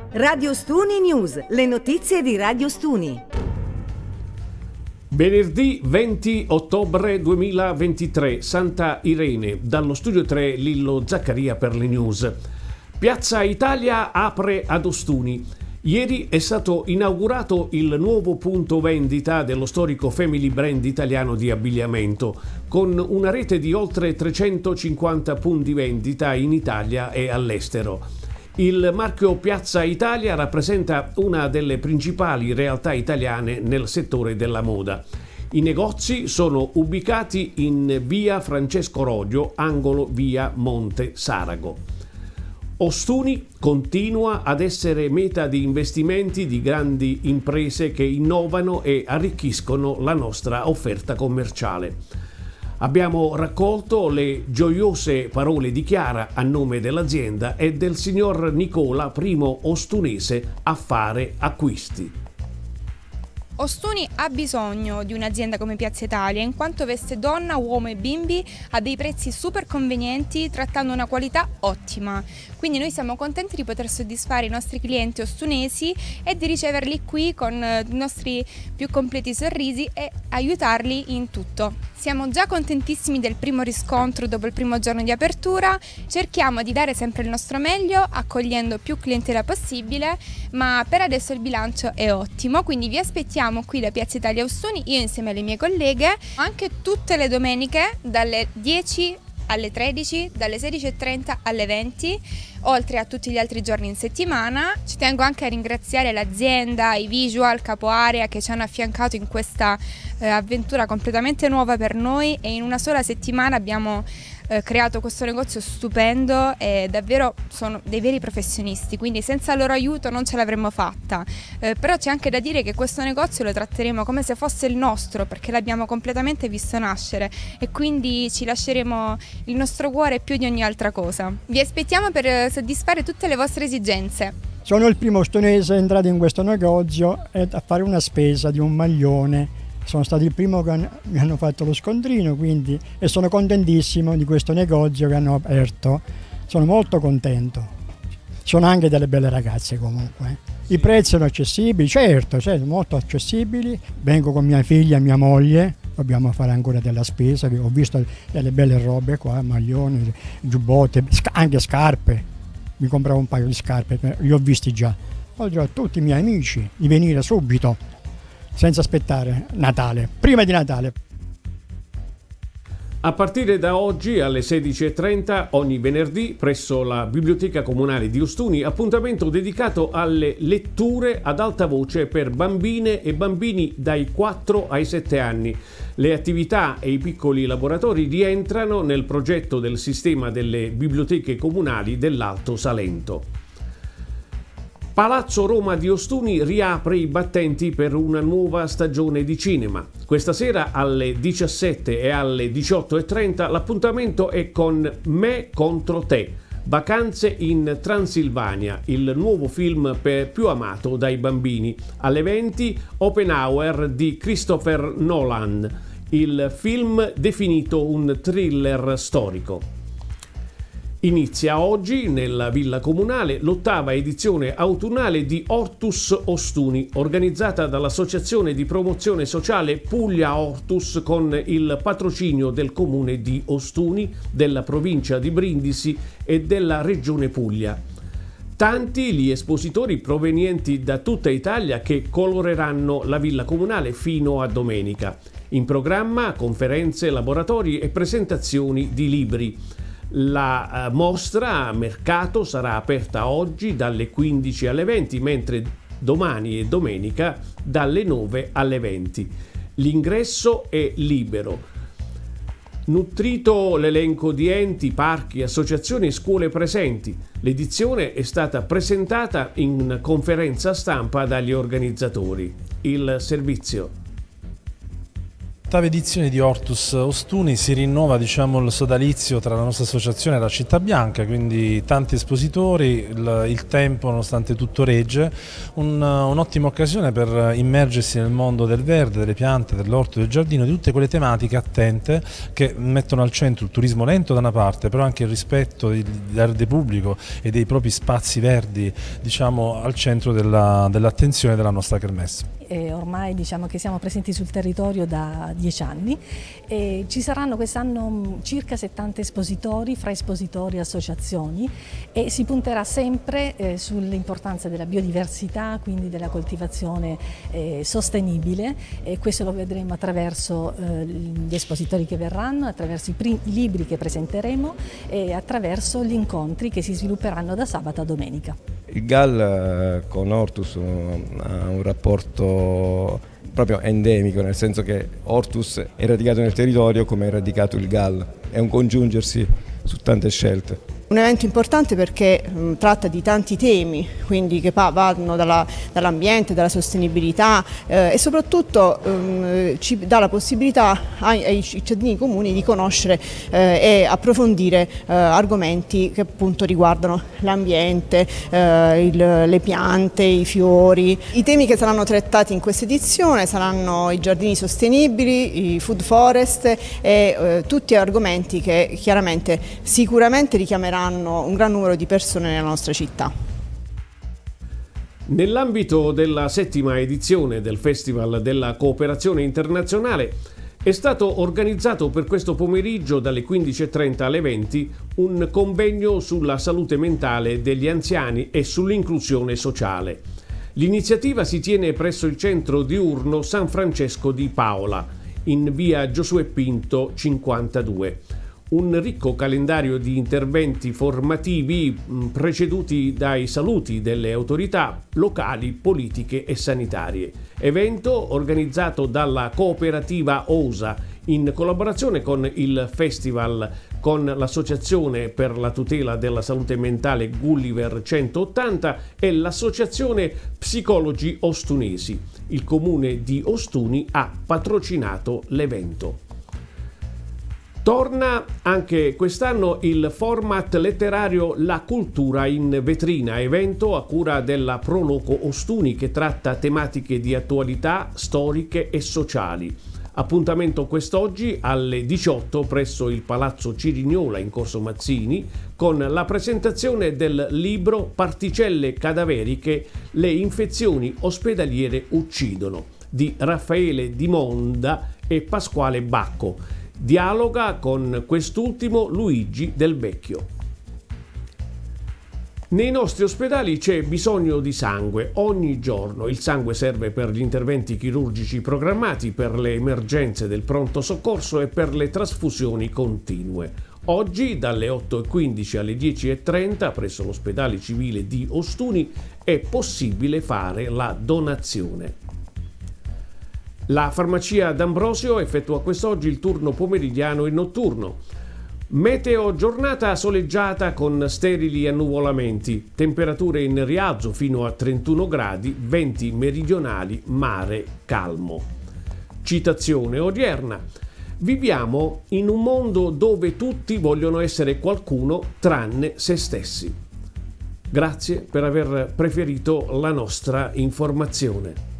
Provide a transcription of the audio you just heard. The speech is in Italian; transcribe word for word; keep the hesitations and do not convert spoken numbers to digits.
Radio Stuni News, le notizie di Radio Stuni. Venerdì venti ottobre duemilaventitré, Santa Irene, dallo studio tre Lillo Zaccaria per le news. Piazza Italia apre ad Ostuni. Ieri è stato inaugurato il nuovo punto vendita dello storico family brand italiano di abbigliamento, con una rete di oltre trecentocinquanta punti vendita in Italia e all'estero. Il marchio Piazza Italia rappresenta una delle principali realtà italiane nel settore della moda. I negozi sono ubicati in via Francesco Rodio, angolo via Monte Sarago. Ostuni continua ad essere meta di investimenti di grandi imprese che innovano e arricchiscono la nostra offerta commerciale. Abbiamo raccolto le gioiose parole di Chiara a nome dell'azienda e del signor Nicola, primo ostunese a fare acquisti. Ostuni ha bisogno di un'azienda come Piazza Italia in quanto veste donna, uomo e bimbi a dei prezzi super convenienti, trattando una qualità ottima. Quindi noi siamo contenti di poter soddisfare i nostri clienti ostunesi e di riceverli qui con i nostri più completi sorrisi e aiutarli in tutto. Siamo già contentissimi del primo riscontro dopo il primo giorno di apertura, cerchiamo di dare sempre il nostro meglio accogliendo più clientela possibile, ma per adesso il bilancio è ottimo, quindi vi aspettiamo qui da Piazza Italia Ostuni, io insieme alle mie colleghe, anche tutte le domeniche dalle dieci alle tredici, dalle sedici e trenta alle venti, oltre a tutti gli altri giorni in settimana. Ci tengo anche a ringraziare l'azienda, i visual, capo area che ci hanno affiancato in questa eh, avventura completamente nuova per noi e in una sola settimana abbiamo eh, creato questo negozio stupendo e davvero sono dei veri professionisti, quindi senza il loro aiuto non ce l'avremmo fatta. Eh, però c'è anche da dire che questo negozio lo tratteremo come se fosse il nostro perché l'abbiamo completamente visto nascere e quindi ci lasceremo il nostro cuore più di ogni altra cosa. Vi aspettiamo per soddisfare tutte le vostre esigenze. Sono il primo ostunese entrato in questo negozio e a fare una spesa di un maglione. Sono stato il primo che mi hanno fatto lo scontrino, quindi, e sono contentissimo di questo negozio che hanno aperto. Sono molto contento. Sono anche delle belle ragazze comunque. I prezzi sono accessibili, certo, certo, molto accessibili. Vengo con mia figlia e mia moglie. Dobbiamo fare ancora della spesa, ho visto delle belle robe qua, maglioni, giubbotte, anche scarpe. Mi compravo un paio di scarpe, li ho visti già. Oltre a tutti i miei amici di venire subito, senza aspettare Natale, prima di Natale. A partire da oggi alle sedici e trenta ogni venerdì presso la Biblioteca Comunale di Ostuni, appuntamento dedicato alle letture ad alta voce per bambine e bambini dai quattro ai sette anni. Le attività e i piccoli laboratori rientrano nel progetto del sistema delle biblioteche comunali dell'Alto Salento. Palazzo Roma di Ostuni riapre i battenti per una nuova stagione di cinema. Questa sera alle diciassette e alle diciotto e trenta l'appuntamento è con Me contro te, Vacanze in Transilvania, il nuovo film per più amato dai bambini. Alle venti Oppenheimer di Christopher Nolan, il film definito un thriller storico. Inizia oggi nella Villa Comunale l'ottava edizione autunnale di Hortus Ostuni, organizzata dall'Associazione di Promozione Sociale Puglia Hortus con il patrocinio del Comune di Ostuni, della provincia di Brindisi e della Regione Puglia. Tanti gli espositori provenienti da tutta Italia che coloreranno la Villa Comunale fino a domenica. In programma conferenze, laboratori e presentazioni di libri. La mostra a mercato sarà aperta oggi dalle quindici alle venti, mentre domani e domenica dalle nove alle venti. L'ingresso è libero. Nutrito l'elenco di enti, parchi, associazioni e scuole presenti, l'edizione è stata presentata in conferenza stampa dagli organizzatori. Il servizio Ottava edizione di Hortus Ostuni, si rinnova diciamo, il sodalizio tra la nostra associazione e la Città Bianca, quindi tanti espositori, il, il tempo nonostante tutto regge, un, un'ottima occasione per immergersi nel mondo del verde, delle piante, dell'orto, del giardino, di tutte quelle tematiche attente che mettono al centro il turismo lento da una parte, però anche il rispetto dell'arte pubblico e dei propri spazi verdi diciamo, al centro della, dell'attenzione della nostra kermesse. E ormai diciamo che siamo presenti sul territorio da dieci anni e ci saranno quest'anno circa settanta espositori, fra espositori e associazioni, e si punterà sempre eh, sull'importanza della biodiversità, quindi della coltivazione eh, sostenibile, e questo lo vedremo attraverso eh, gli espositori che verranno, attraverso i, i libri che presenteremo e attraverso gli incontri che si svilupperanno da sabato a domenica. Il G A L con Hortus ha un rapporto proprio endemico, nel senso che Hortus è radicato nel territorio come è radicato il G A L, è un congiungersi su tante scelte. Un evento importante perché mh, tratta di tanti temi, quindi che vanno dalla, dall'ambiente, dalla sostenibilità eh, e soprattutto mh, ci dà la possibilità ai, ai cittadini comuni di conoscere eh, e approfondire eh, argomenti che appunto riguardano l'ambiente, eh, le piante, i fiori. I temi che saranno trattati in questa edizione saranno i giardini sostenibili, i food forest e eh, tutti argomenti che chiaramente sicuramente richiameranno un gran numero di persone nella nostra città. Nell'ambito della settima edizione del Festival della Cooperazione Internazionale è stato organizzato per questo pomeriggio dalle quindici e trenta alle venti un convegno sulla salute mentale degli anziani e sull'inclusione sociale. L'iniziativa si tiene presso il centro diurno San Francesco di Paola, in via Giosuè Pinto cinquantadue. Un ricco calendario di interventi formativi preceduti dai saluti delle autorità locali, politiche e sanitarie. Evento organizzato dalla cooperativa OSA in collaborazione con il Festival, con l'Associazione per la tutela della salute mentale Gulliver centottanta e l'Associazione Psicologi Ostunesi. Il comune di Ostuni ha patrocinato l'evento. Torna anche quest'anno il format letterario La Cultura in Vetrina, evento a cura della Proloco Ostuni che tratta tematiche di attualità storiche e sociali. Appuntamento quest'oggi alle diciotto presso il Palazzo Cirignola in Corso Mazzini con la presentazione del libro Particelle cadaveriche, le infezioni ospedaliere uccidono di Raffaele Di Monda e Pasquale Bacco. Dialoga con quest'ultimo Luigi Del Vecchio. Nei nostri ospedali c'è bisogno di sangue ogni giorno. Il sangue serve per gli interventi chirurgici programmati, per le emergenze del pronto soccorso e per le trasfusioni continue. Oggi dalle otto e quindici alle dieci e trenta presso l'ospedale civile di Ostuni è possibile fare la donazione. La farmacia D'Ambrosio effettua quest'oggi il turno pomeridiano e notturno. Meteo giornata soleggiata con sterili annuvolamenti, temperature in rialzo fino a trentuno gradi, venti meridionali, mare calmo. Citazione odierna. Viviamo in un mondo dove tutti vogliono essere qualcuno tranne se stessi. Grazie per aver preferito la nostra informazione.